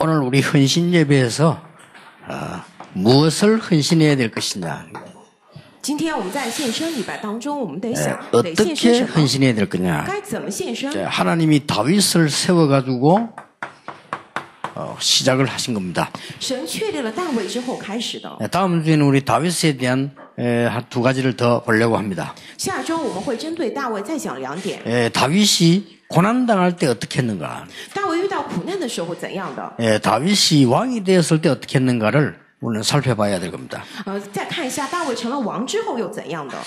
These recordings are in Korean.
오늘 우리 헌신 예배에서 무엇을 헌신해야 될 것이냐. 今天我们在献身礼拜当中，我们得想得献身 어떻게 什么， 헌신해야 될 거냐. 该怎么献身。 하나님이 다윗을 세워가지고 시작을 하신 겁니다. 神确立了大卫之后开始的。 다음 주에는 우리 다윗에 대한 두 가지를 더 보려고 합니다. 下周我们会针对大卫再讲2点。 다윗이 고난당할 때 어떻게 했는가. 大卫遇到苦难的时候怎样的？ 다윗이 왕이 되었을 때 어떻게 했는가를 오늘 살펴봐야 될 겁니다. 再看一下大卫成了王之后又怎样的？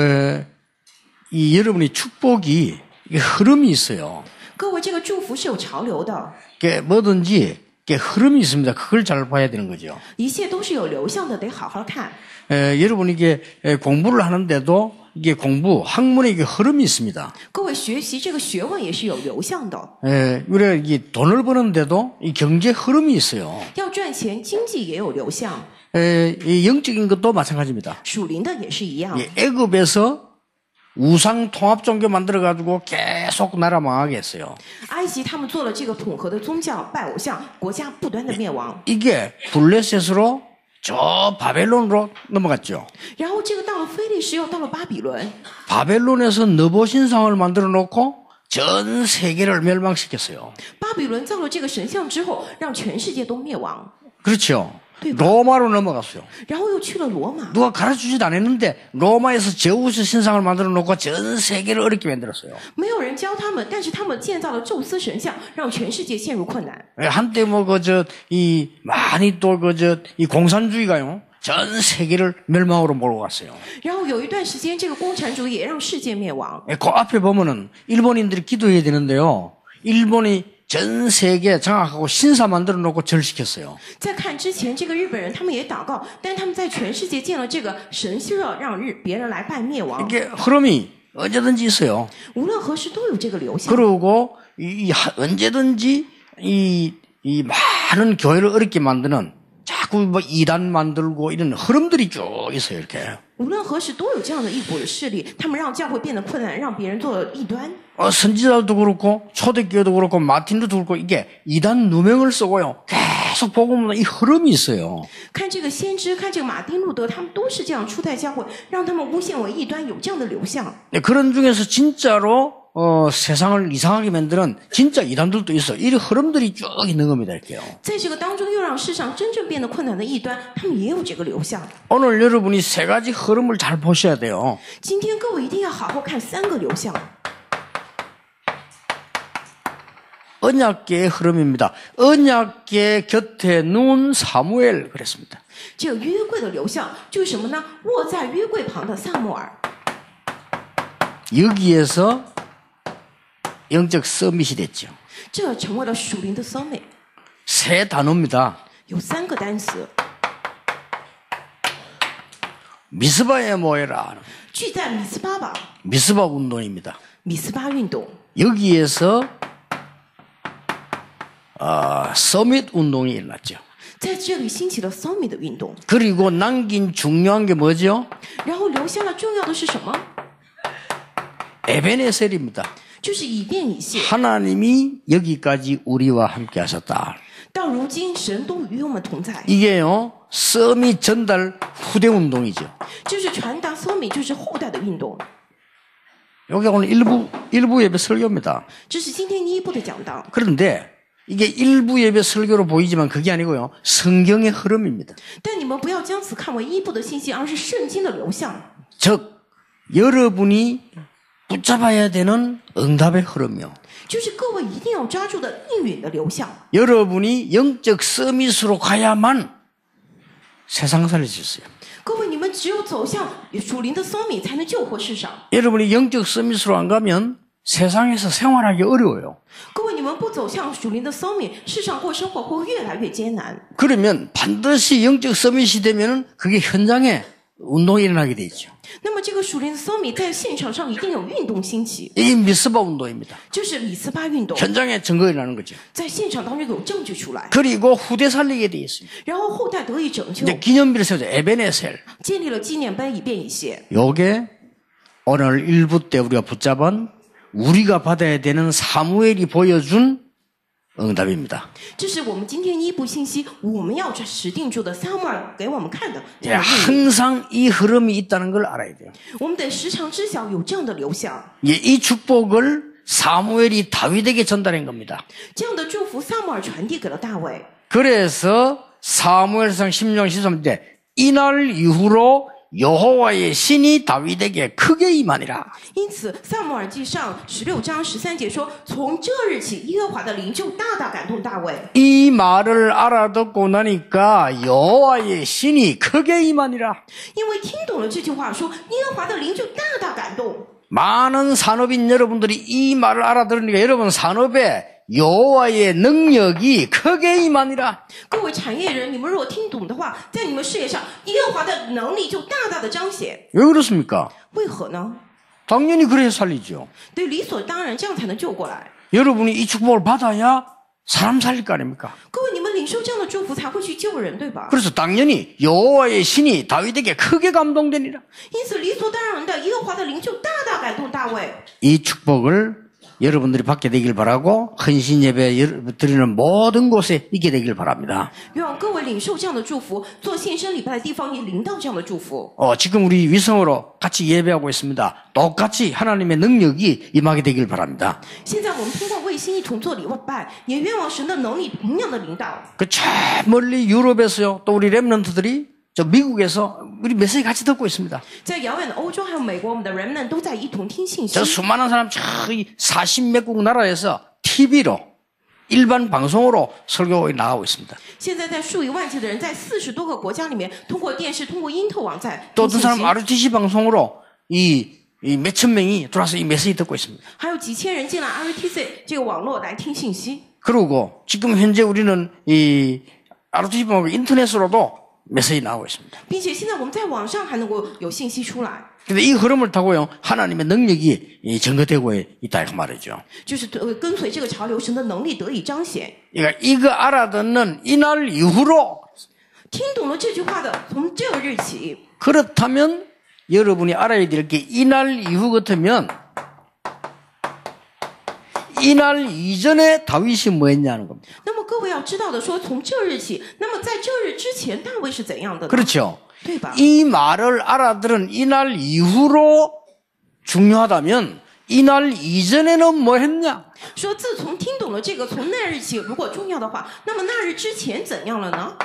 여러분이 축복이 이게 흐름이 있어요. 各位，这个祝福是有潮流的， 뭐든지 흐름이 있습니다. 그걸 잘 봐야 되는 거죠. 一切都是有流向的，得好好看。 여러분 이게 공부를 하는데도 이게 공부 학문에 이게 흐름이 있습니다. 各位学习这个学问也是有流向的。 우리가 이 돈을 버는데도 이 경제 흐름이 있어요. 要赚钱，经济也有流向， 이 영적인 것도 마찬가지입니다. 属灵的也是一样。 애굽에서 우상 통합 종교 만들어 가지고 계속 나라 망하게 했어요. 埃及他们做了这个统合的宗教，拜偶像，国家不断的灭亡。 이게 블레셋으로 저 바벨론으로 넘어갔죠. 然后这个到了非利士，又到了巴比伦。 바벨론에서 너보신상을 만들어 놓고 전 세계를 멸망시켰어요. 巴比伦造了这个神像之后，让全世界都灭亡。 그렇죠. 네. 로마로 넘어갔어요. 然后又去了罗马， 누가 가르쳐주지도 않았는데 로마에서 제우스 신상을 만들어 놓고 전 세계를 어렵게 만들었어요. 没有人教他们，但是他们建造了宙斯神像，让全世界陷入困难。 한때 많이 이 공산주의가요. 전 세계를 멸망으로 몰고 갔어요. 然后有一段时间，这个共产主义也让世界灭亡。 그 앞에 보면은 일본인들이 기도해야 되는데요. 일본이 전 세계 장악하고 신사 만들어 놓고 절시켰어요. 再看之前，这个日本人他们也祷告，但他们在全世界建了这个神社，让别人来拜灭亡。 이게 흐름이 언제든지 있어요. 无论何时都有这个流向。 그리고 언제든지 이 많은 교회를 어렵게 만드는 자꾸 이단 만들고 이런 흐름들이 쭉 있어요. 이렇게. 无论何时都有这样的一股势力，他们让教会变得困难，让别人做异端。 선지자도 그렇고 초대교회도 그렇고 마틴도 그렇고 이게 이단 누명을 쓰고요. 계속 보고 보면 이 흐름이 있어요. 看这个先知，看这个马丁路德，他们都是这样初代教会，让他们诬陷为异端，有这样的流向。 그런 중에서 진짜로 세상을 이상하게 만드는 진짜 이단들도 있어요. 이 흐름들이 쭉 있는 겁니다. 이렇게요. 在这个当中，又让世上真正变得困难的异端，他们也有这个流向。 오늘 여러분이 세 가지 흐름을 잘 보셔야 돼요. 今天各位一定要好好看3个流向。 언약계의 흐름입니다. 언약계 곁에 누운 사무엘 그랬습니다. 这个约柜的流向就是什么呢？卧在约柜旁的撒母耳。 여기에서 영적 서밋이 됐죠. 这成为了属灵的 summit， 세 단어입니다. 有3个单词， 미스바에 모여라. 聚在米斯巴吧， 미스바 운동입니다. 米斯巴运动。 여기에서 서밋 운동이 일어났죠. 在这里兴起了 summit 的运动， 그리고 남긴 중요한 게 뭐죠? 然后留下了重要的是什么？ 에베네셀입니다. 就是以便以谢。 하나님이 여기까지 우리와 함께 하셨다. 到如今，神都与我们同在。 이게요, 서밋 전달 후대 운동이죠. 就是传达 summit，就是后代的运动。 여기 오늘 일부 예배 설교입니다. 这是今天第一部的讲道。 그런데 이게 일부 예배 설교로 보이지만 그게 아니고요. 성경의 흐름입니다. 但你们不要将此看为一部的信息，而是圣经的流向。 즉 여러분이 붙잡아야 되는 응답의 흐름이요. 就是各位一定要抓住的应允的流向。 여러분이 영적 서밋으로 가야만 세상 살릴 수 있어요. 各位，你们只有走向属灵的 summit，才能救活世上。 여러분이 영적 서밋으로 안 가면 세상에서 생활하기 어려워요. 各位，你们不走向属灵的 summit，世上过生活会越来越艰难。 그러면 반드시 영적 서밋이 되면은 그게 현장에 운동이 일어나게 돼 있죠. 那么这个属灵的 summit 在现场上一定有运动兴起， 이 미스바 운동입니다. 就是米斯巴运动， 현장에 증거가 일어나는 거죠. 在现场当中有证据出来， 그리고 후대 살리게 돼 있습니다. 然后后代得以拯救， 이제 기념비를 세우죠. 에베네셀. 建立了纪念碑，以便以谢。 요게 오늘 1부 때 우리가 붙잡은 우리가 받아야 되는 사무엘이 보여준 응답입니다. 这是我们今天一部信息，我们要实定住的撒母耳给我们看的。 예, 항상 이 흐름이 있다는 걸 알아야 돼요. 我们得时常知晓有这样的流向。 예, 이 축복을 사무엘이 다윗에게 전달한 겁니다. 这样的祝福，撒母耳传递给了大卫。 그래서 사무엘상 16장 13절 이날 이후로 여호와의 신이 다윗에게 크게 임하니라. 因此，撒母耳记上16章13节说：“从这日起，耶和华的灵就大大感动大卫。” 이 말을 알아듣고 나니까 여호와의 신이 크게 임하니라. 因为听懂了这句话，说耶和华的灵就大大感动。 많은 산업인 여러분들이 이 말을 알아들으니까 여러분 산업에 여호와의 능력이 크게 임하니라. 各位产业人，你们若听懂的话，在你们事业上，耶和华的能力就大大的彰显。 왜 그렇습니까? 为何呢？ 당연히 그래야 살리죠. 对，理所当然，这样才能救过来。 여러분이 이 축복을 받아야 사람 살릴 거 아닙니까? 各位，你们领受这样的祝福，才会去救人，对吧？ 그래서 당연히 여호와의 신이 다윗에게 크게 감동되니라. 因此，理所当然的，耶和华的灵就大大感动大卫。 이 축복을 여러분들이 받게 되길 바라고 헌신 예배 드리는 모든 곳에 있게 되길 바랍니다. 愿望各位领受这样的祝福，做献身礼拜的地方也领到这样的祝福。 지금 우리 위성으로 같이 예배하고 있습니다. 똑같이 하나님의 능력이 임하게 되길 바랍니다. 现在我们通过卫星一同做礼拜，也愿望神的能力同样的领导。 그 저 멀리 유럽에서요, 또 우리 렘넌트들이 저 미국에서 우리 메시지 같이 듣고 있습니다. 在遥远的欧洲还有美国，我们的人们都在一同听信息 저 。 수많은 사람 저기 40몇 국 나라에서 TV로 일반 방송으로 설교 나가고 있습니다. 现在在数以万计的人，在40多个国家里面，通过电视、通过因特网在 또 听 어떤 信 사람 息。 RTC 방송으로 이 몇천 명이 들어와서 이 메시지 듣고 있습니다. 还有几千人进了 RTC 这个网络来听信息。 그리고 지금 현재 우리는 이 RTC 방송 인터넷으로도 메시지 나오고 있습니다. 并且现在我们在网上还能够有信息出来， 근데 이 흐름을 타고요, 하나님의 능력이 증거되고 있다 그 말이죠. 就是跟随这个潮流，神的能力得以彰显。 그러니까 이거 알아듣는 이날 이후로 听懂了这句话的，从这个日起， 그렇다면 여러분이 알아야 될 게 이날 이후 같으면 이날 이전에 다윗이 뭐 했냐는 겁니다. 那么各位要知道的说，从这日起，那么在这日之前，大卫是怎样的呢？ 그렇죠. 对吧？ 이 말을 알아들은 이날 이후로 중요하다면 이날 이전에는 뭐 했냐? 说自从听懂了这个，从那日起，如果重要的话，那么那日之前怎样了呢？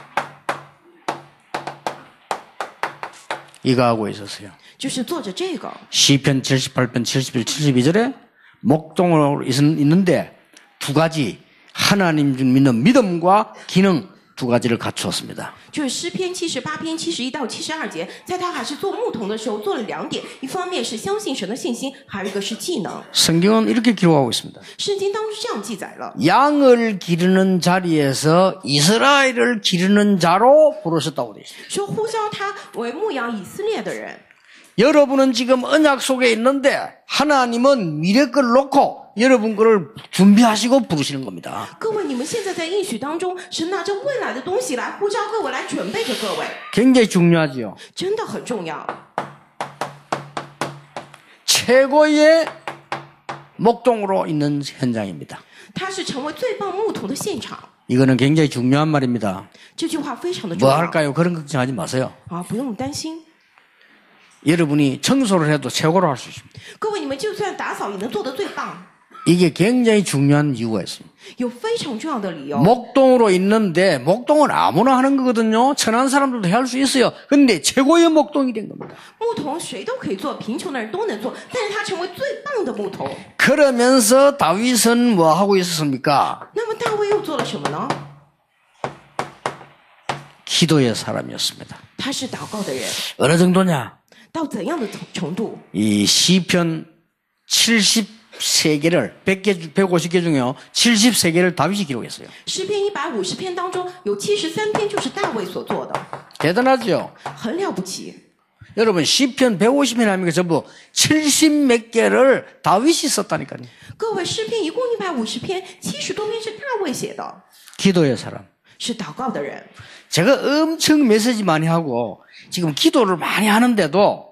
이거 하고 있었어요. 就是做着这个。 시편 78편 71, 72절에 목동으로 있는데 두 가지 하나님 중 믿는 믿음과 기능 두 가지를 갖추었습니다. 就是诗篇78篇71到72节，在他还是做牧童的时候，做了2点，一方面是相信神的信心，还有一个是技能。 성경은 이렇게 기록하고 있습니다. 圣经当中是这样记载了： 양을 기르는 자리에서 이스라엘을 기르는 자로 부르셨다고 되어 있습니다. 说呼召他为牧养以色列的人。 여러분은 지금 언약 속에 있는데 하나님은 미래 걸 놓고 여러분 거를 준비하시고 부르시는 겁니다. 各位，你们现在在应许当中，神拿着未来的东西来呼召各位，来准备着各位， 굉장히 중요하지요. 真的很重要。 최고의 목동으로 있는 현장입니다. 他是成为最棒牧童的现场。 이거는 굉장히 중요한 말입니다. 这句话非常的重 뭐 要 할까요? 그런 걱정하지 마세요. 啊，不用担心。 여러분이 청소를 해도 최고로 할 수 있습니다. 各位，你们就算打扫也能做得最棒， 이게 굉장히 중요한 이유가 있습니다. 有非常重要的理由。 목동으로 있는데 목동은 아무나 하는 거거든요. 천한 사람들도 할 수 있어요. 근데 최고의 목동이 된 겁니다. 牧童谁都可以做，贫穷的人都能做，但是他成为最棒的牧童。 그러면서 다윗은 뭐 하고 있었습니까? 那么大卫又做了什么呢？ 기도의 사람이었습니다. 他是祷告的人， 어느 정도냐? 到怎样的程度？ 이 시편 73개를 150개 중에요. 73개를 다윗이 기록했어요. 诗篇150篇当中有73篇就是大卫所做的， 대단하죠? 很了不起。 여러분 시편 150편 하면 전부 70몇 개를 다윗이 썼다니까요. 各位，诗篇一共150篇，70多篇是大卫写的， 기도의 사람. 是祷告的人。 제가 엄청 메시지 많이 하고 지금 기도를 많이 하는데도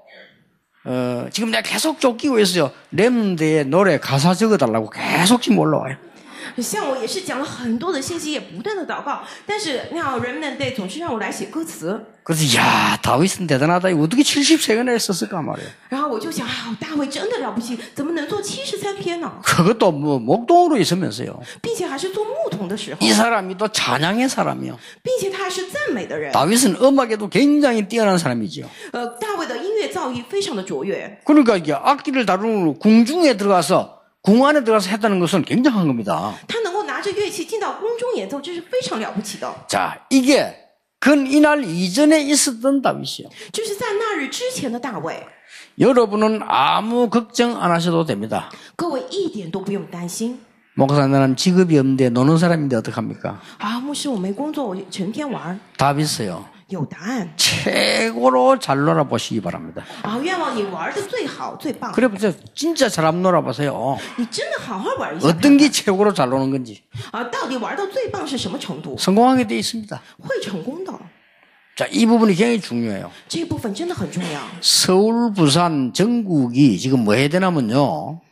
지금 내가 계속 쫓기고 있어요. 렘드의 노래 가사 적어달라고 계속 지금 올라와요. 像我也是讲了很多的信息，也不断的祷告，但是那 Remnant Day 总是让我来写歌词。 그래서 야 다윗은 대단하다. 어떻게 73권을 썼을까 말이에요. 然后我就想，大卫真的了不起，怎么能做73篇呢？ 그것도 뭐 목동으로 있으면서요. 并且还是做牧童的时候， 이 사람이 또 찬양의 사람이요. 并且他还是赞美的人。 다윗은 음악에도 굉장히 뛰어난 사람이죠. 大卫的音乐造诣非常的卓越， 그러니까 이게 악기를 다루는 궁중에 들어가서 궁 안에 들어가서 했다는 것은 굉장한 겁니다. 他能够拿着乐器进到宫中演奏，这是非常了不起的。 자, 이게 이날 이전에 있었던 다윗이요. 这是在那日之前的大卫， 여러분은 아무 걱정 안 하셔도 됩니다. 各位一点都不用担心。 목사 나는 직업이 없는데 노는 사람인데 어떡합니까? 牧师，我没工作，我成天玩。 답 있어요. 有答案 최고로 잘 놀아보시기 바랍니다. 愿望你玩的最好最棒， 그래 보세요. 진짜 잘 한번 놀아보세요. 你真的好好玩一下。 어떤 게 최고로 잘 노는 건지 到底玩到最棒是什么程度？ 성공하게 돼 있습니다. 会成功的， 자, 이 부분이 굉장히 중요해요. 这一部分真的很重要。 서울, 부산, 전국이 지금 뭐 해야 되냐면요.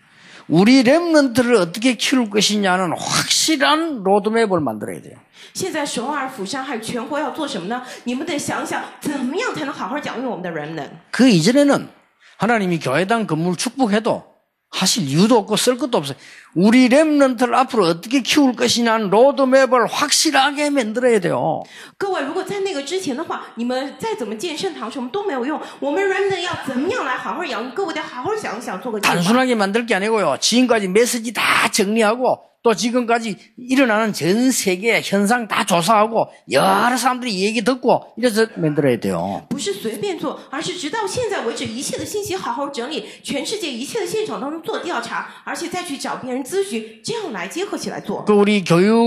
우리 렘넌트를 어떻게 키울 것이냐는 확실한 로드맵을 만들어야 돼요. 现在首尔、釜山还有全国要做什么呢？你们得想想，怎么样才能好好讲育我们的人呢？ 그 이전에는 하나님이 교회당 건물 축복해도 하실 이유도 없고 쓸 것도 없어요. 우리 렘넌트를 앞으로 어떻게 키울 것이냐는 로드맵을 확실하게 만들어야 돼요. 各位，如果在那个之前的话，你们再怎么建圣堂，什么都没有用。我们人们要怎么样来好好养育？各位得好好想一想，做个计划。 단순하게 만들 게 아니고요. 지금까지 메시지 다 정리하고 또 지금까지 일어나는 전 세계 현상 다 조사하고 여러 사람들이 얘기 듣고 이래서 만들어야 돼요. 不是随便做，而是直到现在为止，一切的信息好好整理，全世界一切的现场当中做调查，而且再去找别人咨询，这样来结合起来做。 그 우리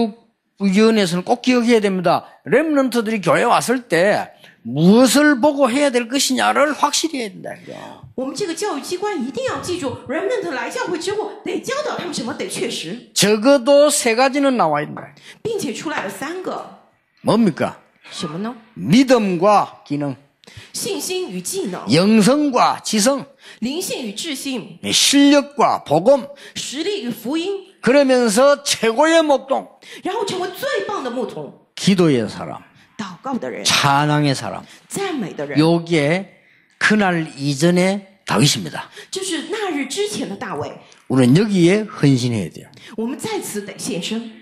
교육위원회에서는 꼭 기억해야 됩니다. 렘넌트들이 교회 왔을 때 무엇을 보고 해야 될 것이냐를 확실히 해야 된다. 我们这个教育机关一定要记住 ，Remnant 来教会之后得教导他们什么，得确实， 적어도 3가지는 나와야 된다. 并且出来了3个， 뭡니까? 什么呢？ 믿음과 기능, 信心与技能， 영성과 지성, 灵性与智性， 실력과 복음, 实力与福音， 그러면서 최고의 목동, 然后成为最棒的牧童， 기도의 사람, 祷告的人， 찬양의 사람. 赞美的人， 요게 그날 이전의 다윗입니다. 这是那日之前的大卫。 우리는 여기에 헌신해야 돼요. 我们在此得献身，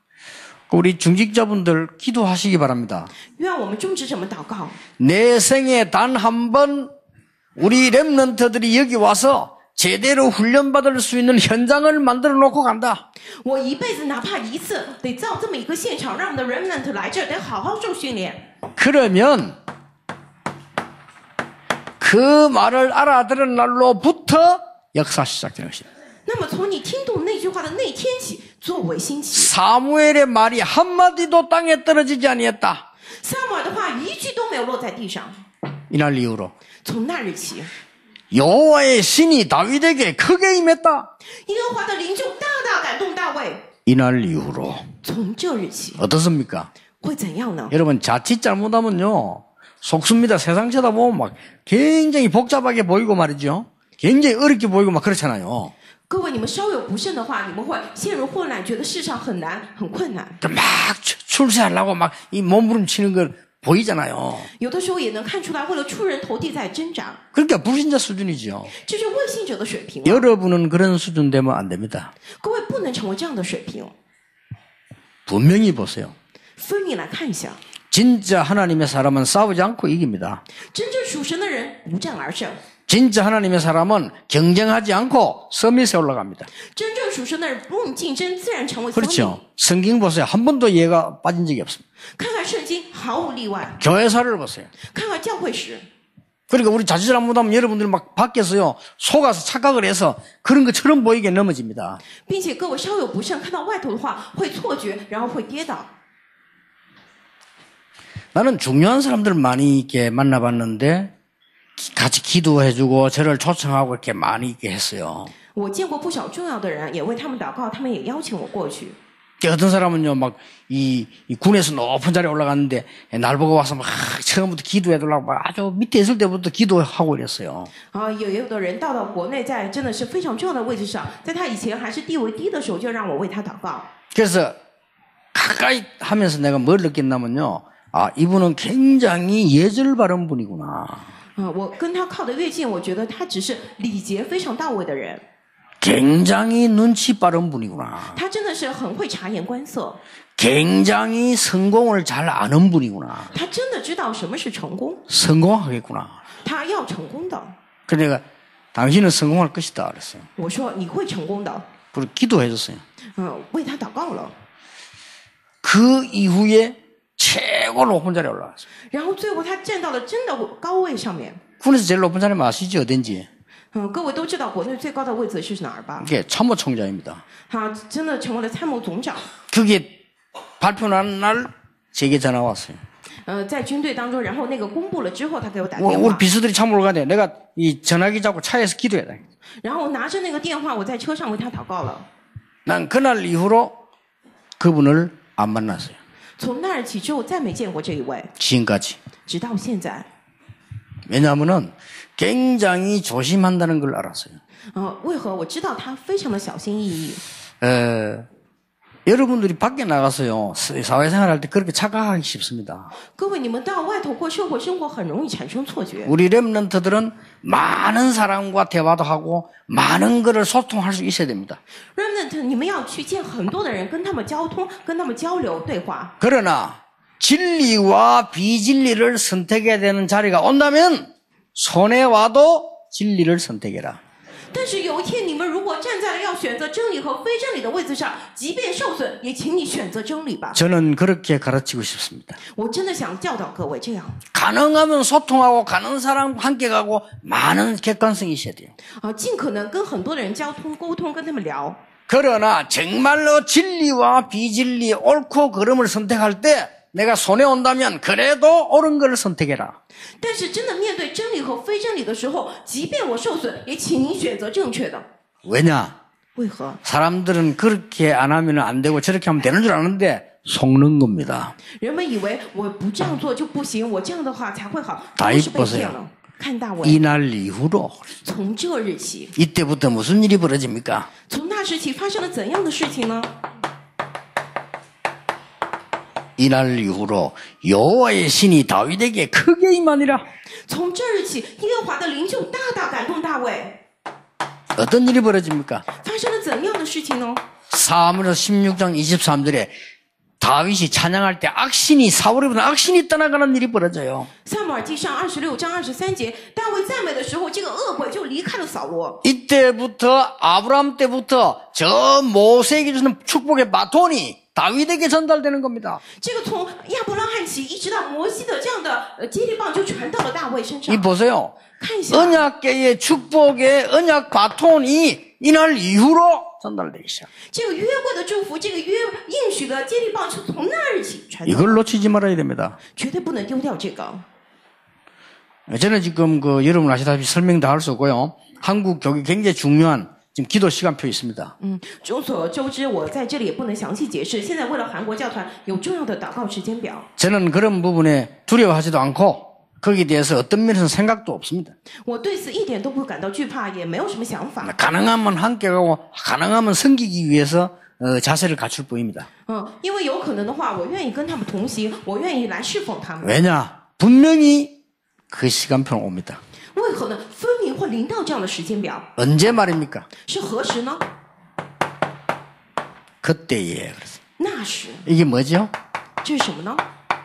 우리 중직자분들 기도하시기 바랍니다. 愿我们中职者们祷告。 내 생에 단 한 번 우리 렘넌트들이 여기 와서 제대로 훈련받을 수 있는 현장을 만들어 놓고 간다. 我一辈子哪怕一次，得造这么一个现场，让我们的 Remnant 来这儿，得好好受训练。 그러면 그 말을 알아들은 날로부터 역사 시작되는 것입니다. 那么从你听懂那句话的那天起，作为兴起。 사무엘의 말이 한마디도 땅에 떨어지지 아니했다. 撒母耳的话一句都没有落在地上。 이날 이후로 从那日起， 여호와의 신이 다윗에게 크게 임했다. 耶和华的灵就大大感动大卫。 이날 이후로 从这日起 어떻습니까? 会怎样呢？ 여러분 자칫 잘못하면요 속습니다. 세상 쳐다보면 막 굉장히 복잡하게 보이고 말이죠. 굉장히 어렵게 보이고 막 그렇잖아요. 各位，你们稍有不慎的话，你们会陷入混乱，觉得世上很难、很困难。 막 출세하려고 막 이 몸부림치는 걸 보이잖아요. 有的时候也能看出来，为了出人头地在挣扎， 그러니까 불신자 수준이죠. 这是未信者的水平。 여러분은 그런 수준 되면 안 됩니다. 各位不能成为这样的水平。 분명히 보세요. 分明来看一下， 진짜 하나님의 사람은 싸우지 않고 이깁니다. 真正属神的人不战而胜， 진짜 하나님의 사람은 경쟁하지 않고 서밋에 올라갑니다. 真正属神的人不用竞争，自然成为聪明。 그렇죠. 성경 보세요. 한 번도 얘가 빠진 적이 없습니다. 看看圣经，毫无例外。 교회사를 보세요. 看看教会史， 그러니까 우리 자칫 잘못하면 여러분들이 막 밖에서요 속아서 착각을 해서 그런 것처럼 보이게 넘어집니다. 并且各位稍有不慎，看到外头的话会错觉，然后会跌倒。 나는 중요한 사람들 많이 이렇게 만나봤는데 같이 기도해주고 저를 초청하고 이렇게 많이 있게 했어요. 我见过不少重要的人，也为他们祷告，他们也邀请我过去。 어떤 사람은요, 막, 이 군에서 높은 자리에 올라갔는데, 날 보고 와서 막, 처음부터 기도해달라고, 막 아주 밑에 있을 때부터 기도하고 이랬어요. 有的人到国内，在真的是非常重要的位置上，在他以前还是地位低的时候，就让我为他祷告。 그래서, 가까이 하면서 내가 뭘 느꼈냐면요, 아, 이분은 굉장히 예절 바른 분이구나. 我跟他靠得越近，我觉得他只是礼节非常到位的人。 굉장히 눈치 빠른 분이구나. 他真的是很会察言观色， 굉장히 성공을 잘 아는 분이구나. 他真的知道什么是成功， 성공하겠구나. 他要成功的。 그러니까 당신은 성공할 것이다 그랬어요. 我说你会成功的， 그리고 기도해줬어요. 为他祷告了。 그 이후에 최고 높은 자리에 올라갔어요. 然后最后他站到了真的高位上面。 군에서 제일 높은 자리 아시죠? 어딘지? 各位都知道国内最高的位置是哪儿吧？ 이게 참모총장입니다. 他真的成为了参谋总长。 그게 발표하는 날 제게 전화 왔어요. 在军队当中，然后那个公布了之后，他给我打 우리 电话， 비서들이 참모를 가네. 내가 이 전화기 잡고 차에서 기도해야 돼. 然后拿着那个电话，我在车上为他祷告了。 난 그날 이후로 그분을 안 만났어요. 从那儿起之后，再没见过这一位， 지금까지. 直到现在。 왜냐하면은 굉장히 조심한다는 걸 알았어요. 为何我知道他非常的小心翼翼？ 여러분들이 밖에 나가서요 사회생활할 때 그렇게 착각하기 쉽습니다. 各位，你们到外头过社会生活，很容易产生错觉。 우리 렘넌트들은 많은 사람과 대화도 하고 많은 거를 소통할 수 있어야 됩니다. Remnant，你们要去见很多的人，跟他们交通，跟他们交流对话。 그러나 진리와 비진리를 선택해야 되는 자리가 온다면 손해 와도 진리를 선택해라. 但是有一天，你们如果站在了要选择真理和非真理的位置上，即便受损，也请你选择真理吧。 저는 그렇게 가르치고 싶습니다. 我真的想教导各位这样。 가능하면 소통하고 가는 사람과 함께 가고 많은 객관성이 있어야 돼요. 尽可能跟很多的人交通沟通，跟他们聊。 그러나 정말로 진리와 비진리 옳고 그름을 선택할 때 내가 손해 온다면 그래도 옳은 걸 선택해라. 但是真的面对真理和非真理的时候，即便我受损，也请您选择正确的。 왜냐? 为何？ 사람들은 그렇게 안 하면 안 되고 저렇게 하면 되는 줄 아는데 속는 겁니다. 人们以为我不这样做就不行，我这样的话才会好， 다 都是被 보세요. 骗了。看大卫， 이날 이후로 从这日起， 이때부터 무슨 일이 벌어집니까? 从那时起发生了怎样的事情呢？ 이날 이후로 여호와의 신이 다윗에게 크게 임하니라. 从这日起，耶和华的灵就大大感动大卫。 어떤 일이 벌어집니까? 发生了怎样的事情呢？ 사무엘서 16장 23절에 다윗이 찬양할 때 악신이 사울이보다 악신이 떠나가는 일이 벌어져요. 撒母耳记上26章23节，大卫赞美的时候，这个恶鬼就离开了扫罗。 이때부터 아브라함 때부터 저 모세에게 주는 축복의 바톤이 다윗에게 전달되는 겁니다. 这个从亚伯拉罕起，一直到摩西的这样的接力棒，就传到了大卫身上 이 。 보세요. 看一下， 언약계의 축복의 언약 바톤이 이날 이후로 전달되기 시작. 这个约柜的祝福，这个约应许的接力棒，是从那日起传到， 이걸 놓치지 말아야 됩니다. 绝对不能丢掉这个。 저는 지금 여러분 아시다시피 설명 다 할 수 없고요. 한국 교회 굉장히 중요한 지금 기도 시간표 있습니다. 众所周知，我在这里也不能详细解释。现在为了韩国教团有重要的祷告时间表， 저는 그런 부분에 두려워하지도 않고 거기에 대해서 어떤 면에서는 생각도 없습니다. 我对此一点都不感到惧怕，也没有什么想法。 가능하면 함께 가고 가능하면 섬기기 위해서 자세를 갖출 뿐입니다. 因为有可能的话，我愿意跟他们同行，我愿意来侍奉他们。 왜냐? 분명히 그 시간표는 옵니다. 为何呢？分明会临到这样的时间表， 언제 말입니까? 是何时呢？ 그때예요. 그래서 那时， 이게 뭐죠? 这是什么呢？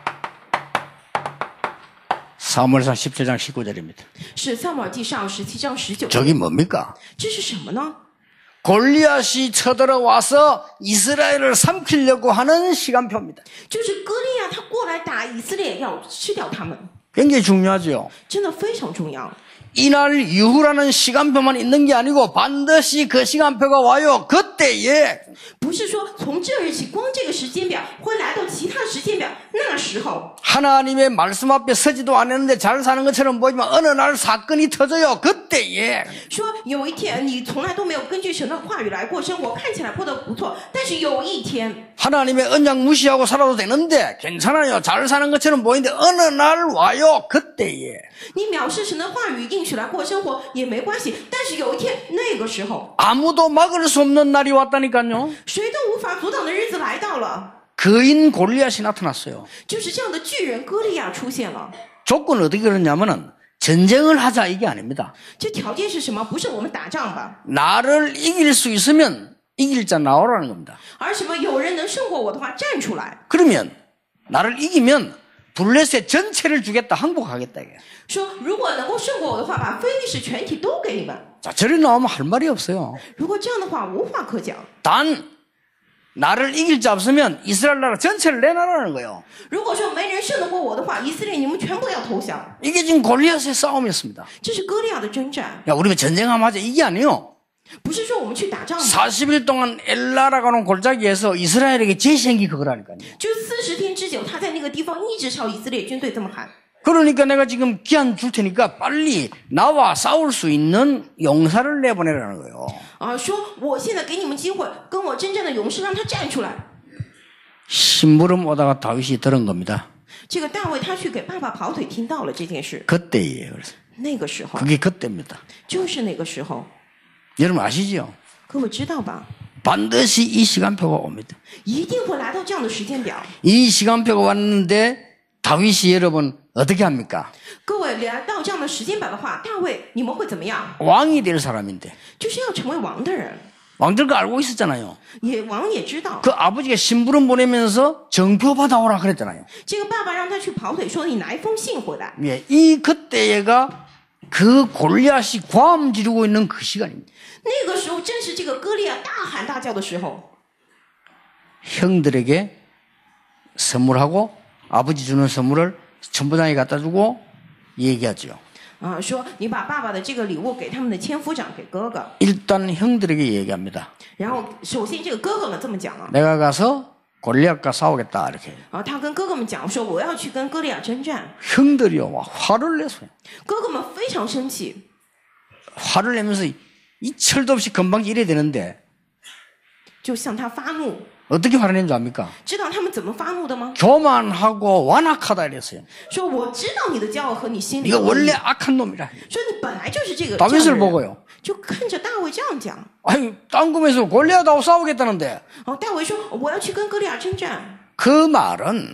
사무엘상 17장 19절입니다. 是撒母耳记上17章19节。 저기 뭡니까? 这是什么呢？ 골리앗이 쳐들어와서 이스라엘을 삼키려고 하는 시간표입니다. 就是歌利亚他过来打以色列，要吃掉他们， 굉장히 중요하죠. 真的非常重要。 이날 이후라는 시간표만 있는 게 아니고 반드시 그 시간표가 와요. 그때에 不是说从这日起光这个时间表会来到其他时间表，那时候 하나님의 말씀 앞에 서지도 않았는데 잘 사는 것처럼 보이지만 어느 날 사건이 터져요. 그때에 说有一天你从来都没有根据神的话语来过生活，看起来过得不错，但是有一天 하나님의 언약 무시하고 살아도 되는데 괜찮아요. 잘 사는 것처럼 보이는데 어느 날 와요. 그때에 你藐视神的话语应许来过生活也没关系，但是有一天那个时候 아무도 막을 수 없는 날이 왔다니까요. 谁都无法阻挡的日子来到了， 거인 골리앗이 나타났어요. 就是这样的巨人歌利亚出现了。 조건은 어떻게 그러냐면은 전쟁을 하자 이게 아닙니다. 这条件是什么？不是我们打仗吧， 나를 이길 수 있으면 이길 자 나오라는 겁니다. 而什么有人能胜过我的话站出来， 그러면 나를 이기면 블레셋 전체를 주겠다. 항복하겠다. 이게. 说如果能够胜过我的话，把非利士全体都给你们。 자, 저리 나오면 할 말이 없어요. 如果这样的话，无话可讲。 단 나를 이길 자 없으면 이스라엘 나라 전체를 내놔라는 거예요. 如果说没人胜得过我的话，以色列你们全部要投降。 이게 지금 골리앗의 싸움이었습니다. 这是歌利亚的征战， 야, 우리가 전쟁하면 하자 이게 아니에요. 不是说我们去打仗， 40일 동안 엘라라고 하는 골짜기에서 이스라엘에게 제시한 게 그거라니까요. 就40天之久，他在那个地方一直朝以色列军队这么喊。 그러니까 내가 지금 기한 줄 테니까 빨리 나와 싸울 수 있는 용사를 내보내라는 거예요. 说我现在给你们机会，跟我真正的勇士让他站出来。 심부름 오다가 다윗이 들은 겁니다. 这个大卫他去给爸爸跑腿，听到了这件事， 그때예요. 그래서 那个时候 그게 그때입니다. 就是那个时候， 여러분 아시죠? 各位知道吧？ 반드시 이 시간표가 옵니다. 一定会来到这样的时间表。 이 시간표가 왔는데 다윗이 여러분 어떻게 합니까? 各位来到这样的时间表的话，大卫你们会怎么样？ 왕이 될 사람인데 就是要成为王的人， 왕들도 알고 있었잖아요. 王也知道。 그 아버지가 심부름 보내면서 정표 받아오라 그랬잖아요. 这个爸爸让他去跑腿，说你拿一封信回来。 예, 이 그때가 그 골리앗이 고함 지르고 있는 그 시간입니다. 那个时候正是这个歌利亚大喊大叫的时候， 형들에게 선물하고 아버지 주는 선물을 천부장에 갖다 주고 얘기하죠. 说你把爸爸的这个礼物给他们的千夫长，给哥哥。 일단 형들에게 얘기합니다. 然后首先这个哥哥们这么讲了， 내가 가서 골리앗과 싸우겠다 이렇게. 他跟哥哥们讲说我要去跟歌利亚征战。 형들이요 막 화를 내서요. 哥哥们非常生气， 화를 내면서 이 철도 없이 금방 이래야 되는데 就向他发怒。 어떻게 화를 내는 줄 압니까? 知道他们怎么发怒的吗？ 교만하고 완악하다 이랬어요. 说我知道你的骄傲和你心里 네가 的恶意 원래 악한 놈이라. 说你本来就是这个 다윗을 这样的人 보고요. 就看着大卫这样讲。 아니 땅금에서 골리앗하고 싸우겠다는데 大卫说我要去跟歌利亚征战。 그 말은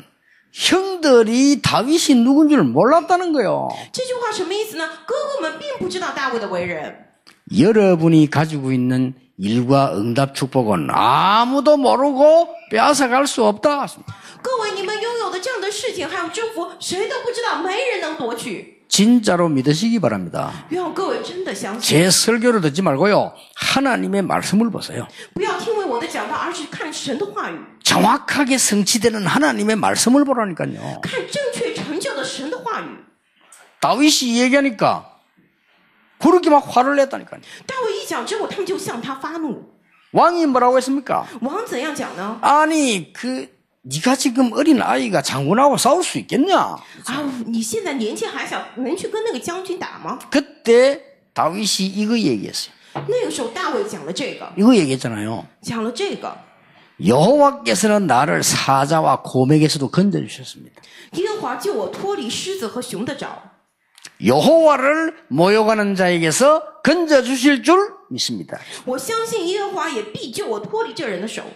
형들이 다윗이 누군 줄 몰랐다는 거예요. 这句话什么意思呢？哥哥们并不知道大卫的为人。 여러분이 가지고 있는 일과 응답 축복은 아무도 모르고 빼앗아갈 수 없다. 各位，你们拥有的这样的事情还有祝福，谁都不知道，没人能夺取。 진짜로 믿으시기 바랍니다. 愿各位真的相信， 제 설교를 듣지 말고요. 하나님의 말씀을 보세요. 不要听为我的讲道，而是看神的话语， 정확하게 성취되는 하나님의 말씀을 보라니까요. 看正确成就的神的话语。 다윗이 얘기하니까 그렇게 막 화를 냈다니까요. 大卫一讲之后，他们就向他发怒。 왕이 뭐라고 했습니까? 王怎样讲呢？ 아니 네가 지금 어린 아이가 장군하고 싸울 수 있겠냐? 你现在年纪还小，能去跟那个将军打吗？ 그때 다윗이 이거 얘기했어요. 那个时候大卫讲了这个， 이거 얘기했잖아요. 讲了这个。 여호와께서는 나를 사자와 곰에게서도 건져주셨습니다. 耶和华救我脱离狮子和熊的爪。 여호와를 모욕하는 자에게서 건져주실 줄 믿습니다. 我相信耶和华也必救我脱离这人的手。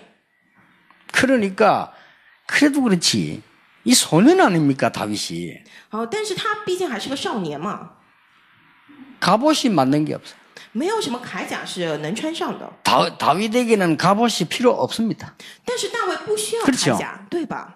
그러니까 그래도 그렇지 이 소년 아닙니까 다윗이. 但是他毕竟还是个少年嘛， 갑옷이 맞는 게 없어요. 没有什么铠甲是能穿上的。 다윗에게는 갑옷이 필요 없습니다. 但是大卫不需要 그렇죠 铠甲，对吧？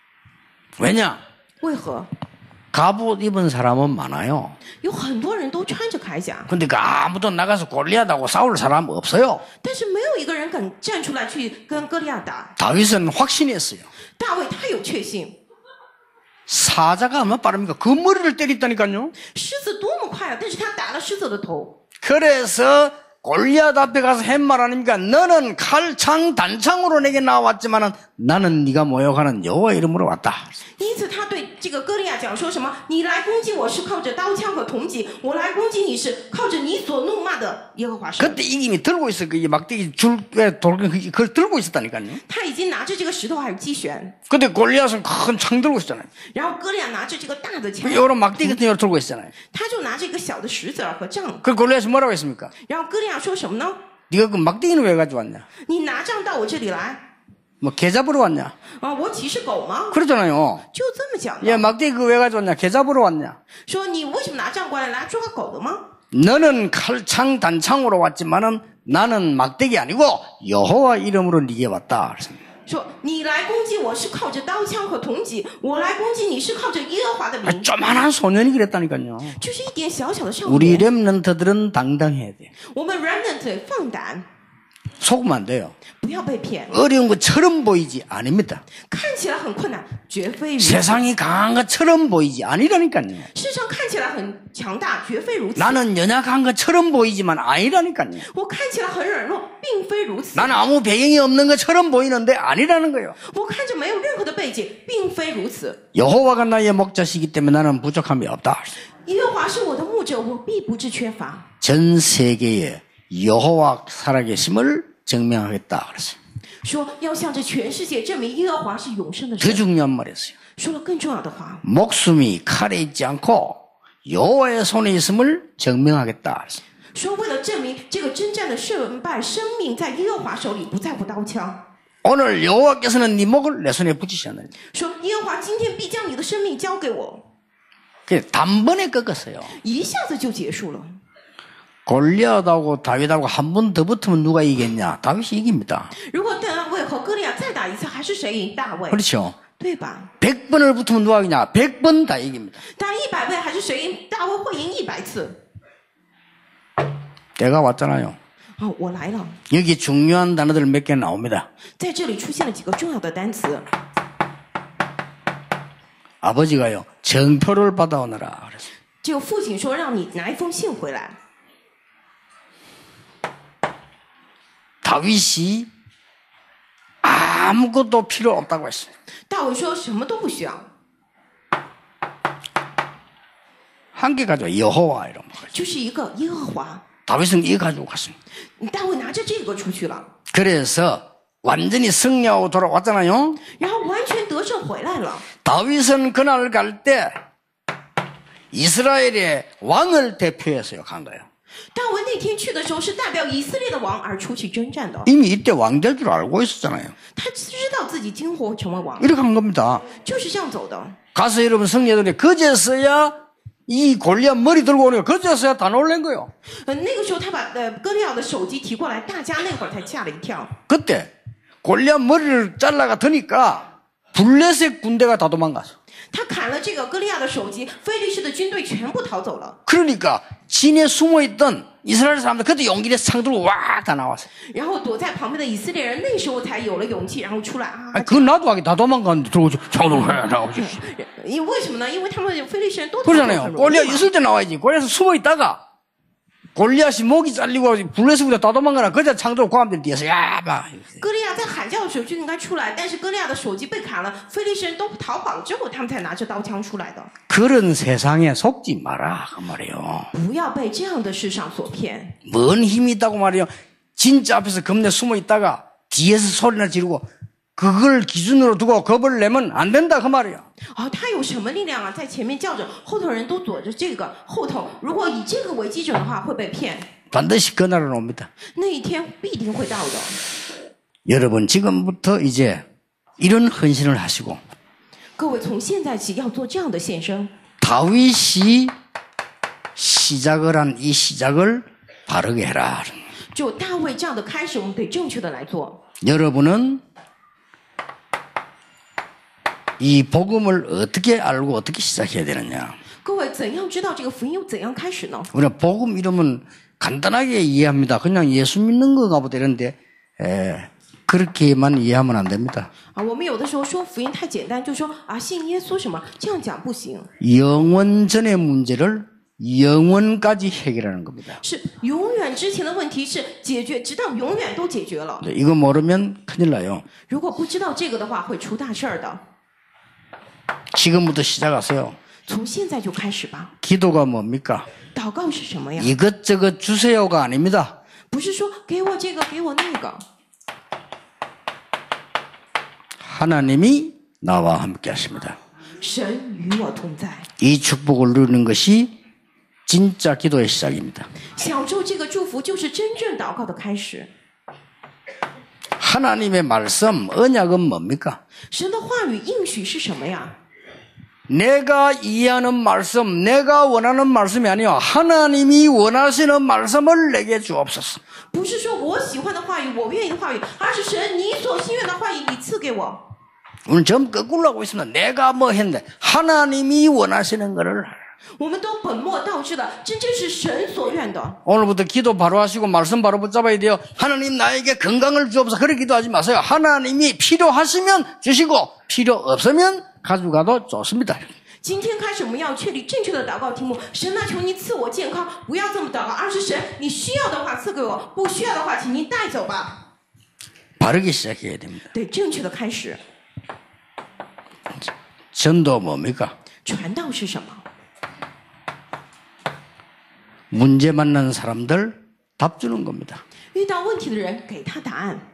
왜냐? 为何？ 갑옷 입은 사람은 많아요. 有很多人都穿着铠甲， 근데 그 아무도 나가서 골리앗하고 싸울 사람 없어요. 但是没有一个人敢站出来去跟歌利亚打。 다윗은 확신했어요. 大卫他有确信， 사자가 얼마나 빠릅니까? 그 머리를 때렸다니까요. 狮子多么快啊！但是他打了狮子的头。 그래서 골리앗 앞에 가서 햄말 아닙니까? 너는 칼창 단창으로 내게 나왔지만은 나는 네가 모욕하는 여호와 이름으로 왔다. 因此他对这个歌利亚讲说什么？你来攻击我是靠着刀枪和铜戟，我来攻击你是靠着你所怒骂的耶和华神。 그때 이김이 들고 있어. 그 막대기 줄에 돌 그걸 들고 있었다니까요. 他已经拿着这个石头还有击弦， 근데 골리앗은 큰 창 들고 있었잖아요. 然后歌利亚拿着这个大的枪， 요런 막대기 같은 걸 들고 있었잖아요. 他就拿着一个小的石子儿和杖。 그 골리앗이 뭐라고 했습니까? 然后歌利亚说什么呢？ 네가 그 막대기는 왜 가져왔냐? 你拿杖到我这里来 뭐 개 잡으러 왔냐? 啊！我岂是狗吗？ 그러잖아요. 就这么讲的。 야 막대기 그 왜 가져왔냐? 개 잡으러 왔냐? 说你为什么拿杖过来来抓狗的吗？ 너는 칼창 단창으로 왔지만은 나는 막대기 아니고 여호와 이름으로 네게 왔다. 说你来攻击我是靠着刀枪和铜戟，我来攻击你是靠着耶和华的名。 조만한 소년이 그랬다니까요. 就是一点小小的少 우리 年。 렘넌트들은 당당해야 돼. 我们 remnant 放胆， 속으면 안 돼요. 不要被骗。 어려운 것처럼 보이지 아닙니다. 看起来很困难，绝非如此。 세상이 강한 것처럼 보이지 아니라니까요. 世上看起来很强大，绝非如此。 나는 연약한 것처럼 보이지만 아니라니까요. 我看起来很软弱，并非如此。 나는 아무 배경이 없는 것처럼 보이는데 아니라는 거예요. 我看着没有任何的背景，并非如此。 여호와가 나의 목자시기 때문에 나는 부족함이 없다. 耶和华是我的牧者，我必不致缺乏。 전 세계에 여호와 살아계심을 증명하겠다 그랬어요. 说要向着全世界证明耶和华是永生的 더 神。 중요한 말이었어요. 说了更重要的话， 목숨이 칼에 있지 않고 여호와의 손에 있음을 증명하겠다 그랬어요. 说为了证明这个征战的胜败，生命在耶和华手里，不在乎刀枪。 오늘 여호와께서는 네 목을 내 손에 붙이셨느냐. 说耶和华今天必将你的生命交给我， 그게 단번에 꺾었어요. 一下子就结束了。 골리앗하고 다윗하고 한 번 더 붙으면 누가 이기겠냐? 다윗이 이깁니다. 如果大卫和歌利亚再打一次，还是谁赢？大卫， 그렇죠. 对吧？ 100번을 붙으면 누가 이기냐? 100번 다 이깁니다. 打100倍还是谁赢？大卫会赢100次。 때가 왔잖아요. 哦，我来了， 여기 중요한 단어들 몇 개 나옵니다. 在这里出现了几个重要的单词。 아버지가요, 정표를 받아오너라 그랬어요. 这个父亲说让你拿一封信回来。 다윗이 아무것도 필요 없다고 했어요. 大卫说什么都不需要， 한 개 가져 여호와 이런 거. 就是一个耶和华。 다윗은 이거 가지고 갔어요. 大卫拿着这个出去了， 그래서 완전히 승리하고 돌아왔잖아요. 然后完全得胜回来了。 다윗은 그날 갈 때 이스라엘의 왕을 대표해서요 간 거예요. 大卫那天去的时候是代表以色列的王而出去征战的， 이미 이때 왕 될 줄 알고 있었잖아요. 他知道自己今后会成为王， 이렇게 한 겁니다. 就是这样走的。 가서 여러분 승리하더니 그제서야 이 골리앗 머리 들고 오는 거 그제서야 다 놀란 거예요. 那个时候他把歌利亚的手机提过来，大家那会儿才吓了一跳。 그때 골리앗 머리를 잘라가 드니까 블레셋 군대가 다 도망갔어. 他砍了这个歌利亚的手机，非利士的军队全部逃走了。 그러니까 진에 숨어있던 이스라엘 사람들 그때 용기 내서 창 들고 와 다 나왔어요. 然后躲在旁边的以色列人那时候才有了勇气，然后出来啊。 아니, 그건 나도 하기 다 도망갔는데 들고 창 들고 와 나오지. 因为什么呢？因为他们非利士人都逃走很 그러잖아요. 容易 골리앗 嘛 있을 때 나와야지. 골리앗 숨어있다가 골리앗이 목이 잘리고 블레셋 군대 다 도망가나 그저 창 들고 고함들 뒤에서 야막 歌利亚在喊叫的时候就应该出来，但是歌利亚的手机被砍了，非利士人都逃跑了之后，他们才拿着刀枪出来的。 그런 세상에 속지 마라 그 말이에요. 不要被这样的世上所骗。 뭔 힘이 있다고 말이에요. 진짜 앞에서 겁내 숨어있다가 뒤에서 소리나 지르고 그걸 기준으로 두고 겁을 내면 안 된다 그 말이에요. 哦，他有什么力量啊？在前面叫着，后头人都躲着这个，后头如果以这个为基准的话，会被骗。 반드시 그날은 옵니다. 那一天必定会到的。 여러분 지금부터 이제 이런 헌신을 하시고 各位从现在起要做这样的献身。 다윗이 시작을 한 이 시작을 바르게 해라. 就大卫这样的开始，我们得正确的来做。 여러분은 이 복음을 어떻게 알고 어떻게 시작해야 되느냐. 各位怎样知道这个福音又怎样开始呢？ 우리가 복음 이름은 간단하게 이해합니다. 그냥 예수 믿는 건가 보다 이런데 그렇게만 이해하면 안 됩니다. 啊，我们有的时候说福音太简单，就说啊信耶稣什么，这样讲不行。 영원전의 문제를 영원까지 해결하는 겁니다. 是永远之前的问题是解决，直到永远都解决了。 이거 모르면 큰일 나요. 如果不知道这个的话，会出大事儿的。 지금부터 시작하세요. 从现在就开始吧。 기도가 뭡니까? 祷告是什么呀？ 이것저것 주세요가 아닙니다. 不是说给我这个，给我那个。 하나님이 나와 함께 하십니다. 神与我同在， 이 축복을 누리는 것이 진짜 기도의 시작입니다. 享受这个祝福就是真正祷告的开始。 하나님의 말씀, 언약은 뭡니까? 神的话语应许是什么呀？ 내가 이해하는 말씀, 내가 원하는 말씀이 아니요. 하나님이 원하시는 말씀을 내게 주옵소서. 不是说我喜欢的话语，我愿意的话语，而是神你所心愿的话语，你赐给我。 오늘 점 거꾸로 하고 있습니다. 내가 뭐 했는데 하나님이 원하시는 것을. 我们都本末倒置了，真正是神所愿的。 오늘부터 기도 바로 하시고 말씀 바로 붙잡아야 돼요. 하나님 나에게 건강을 주옵소서. 그렇게 기도하지 마세요. 하나님이 필요하시면 주시고 필요 없으면 가져가도 좋습니다. 今天开始，我们要确立正确的祷告题目。神啊，求你赐我健康，不要这么祷告，而是神，你需要的话赐给我，不需要的话，请您带走吧。 바르게 시작해야 됩니다. 对，正确的开始。 전도 뭡니까? 传道是什么？ 문제 만난 사람들 답 주는 겁니다. 遇到问题的人给他答案。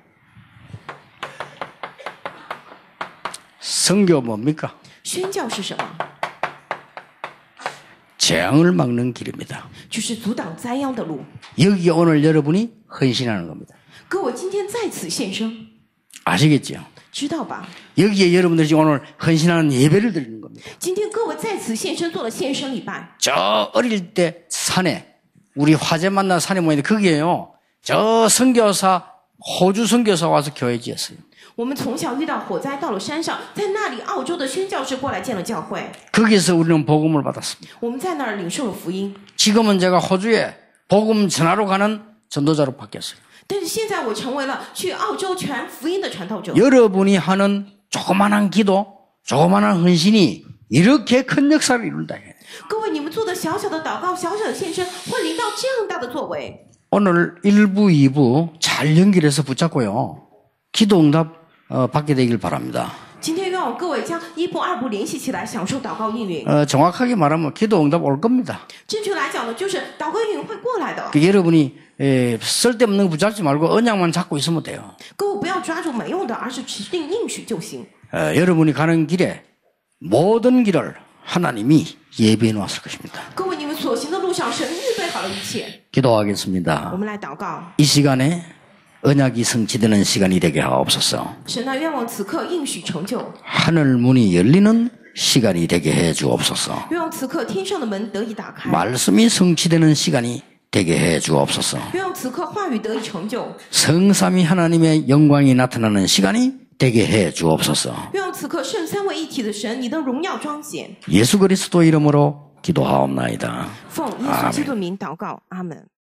선교 뭡니까? 宣教是什么？ 재앙을 막는 길입니다. 就是阻挡灾殃的路。 여기 오늘 여러분이 헌신하는 겁니다. 各位今天在此献身， 아시겠죠? 知道吧？ 여기에 여러분들이 지금 오늘 헌신하는 예배를 드리는 겁니다. 今天各位在此献身做了献身礼拜。 저 어릴 때 산에 우리 화재 만난 산에 모였는데 거기에요. 저 선교사 호주 선교사 와서 교회 지었어요. 我们从小遇到火灾，到了山上，在那里澳洲的宣教士过来建了教会， 거기서 우리는 복음을 받았습니다. 我们在那儿领受了福音。 지금은 제가 호주에 복음 전하러 가는 전도자로 바뀌었어요. 但是现在我成为了去澳洲传福音的传道者。 여러분이 하는 조그마한 기도, 조그마한 헌신이 이렇게 큰 역사를 이룬다. 各位，你们做的小小的祷告、小小的献身，会领到这样大的作为。 오늘 1부, 2부 잘 연결해서 붙잡고요. 기도 응답 받게 되길 바랍니다. 今天愿我各位将一部、二部联系起来，享受祷告应允。 정확하게 말하면 기도 응답 올 겁니다. 正确来讲呢，就是祷告应允会过来的。 여러분이 쓸데없는 거 붙잡지 말고 언약만 잡고 있으면 돼요. 各位不要抓住没用的，而是指定应许就行。 여러분이 가는 길에 모든 길을 하나님이 예비해 놓았을 것입니다. 各位，你们所行的路上，神预备好了一切。 기도하겠습니다. 我们来祷告。 이 시간에 언약이 성취되는 시간이 되게 하옵소서. 神啊，愿望此刻应许成就， 하늘 문이 열리는 시간이 되게 해 주옵소서. 愿望此刻天上的门得以打开， 말씀이 성취되는 시간이 되게 해 주옵소서. 愿望此刻话语得以成就， 성삼위 하나님의 영광이 나타나는 시간이 되게 해 주옵소서. 愿望此刻圣三位一体的神，你的荣耀彰显。 예수 그리스도 이름으로 기도하옵나이다. 奉耶稣基督名祷告，阿门。